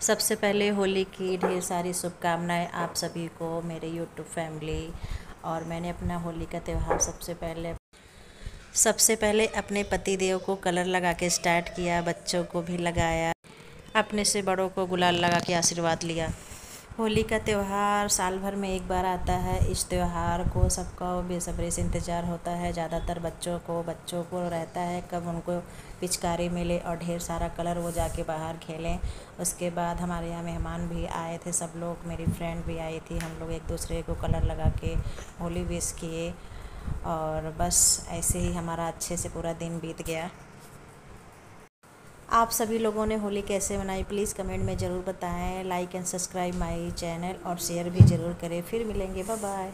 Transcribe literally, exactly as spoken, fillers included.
सबसे पहले होली की ढेर सारी शुभकामनाएं आप सभी को, मेरे यूट्यूब फैमिली। और मैंने अपना होली का त्यौहार सबसे पहले सबसे पहले अपने पति देव को कलर लगा के स्टार्ट किया, बच्चों को भी लगाया, अपने से बड़ों को गुलाल लगा के आशीर्वाद लिया। होली का त्यौहार साल भर में एक बार आता है। इस त्यौहार को सबका बेसब्री से इंतज़ार होता है। ज़्यादातर बच्चों को बच्चों को रहता है कब उनको पिचकारी मिले और ढेर सारा कलर वो जाके बाहर खेलें। उसके बाद हमारे यहाँ मेहमान भी आए थे, सब लोग, मेरी फ्रेंड भी आई थी। हम लोग एक दूसरे को कलर लगा के होली विश किए और बस ऐसे ही हमारा अच्छे से पूरा दिन बीत गया। आप सभी लोगों ने होली कैसे मनाई प्लीज़ कमेंट में ज़रूर बताएं। Like and subscribe my channel और शेयर भी ज़रूर करें। फिर मिलेंगे, बाय बाय।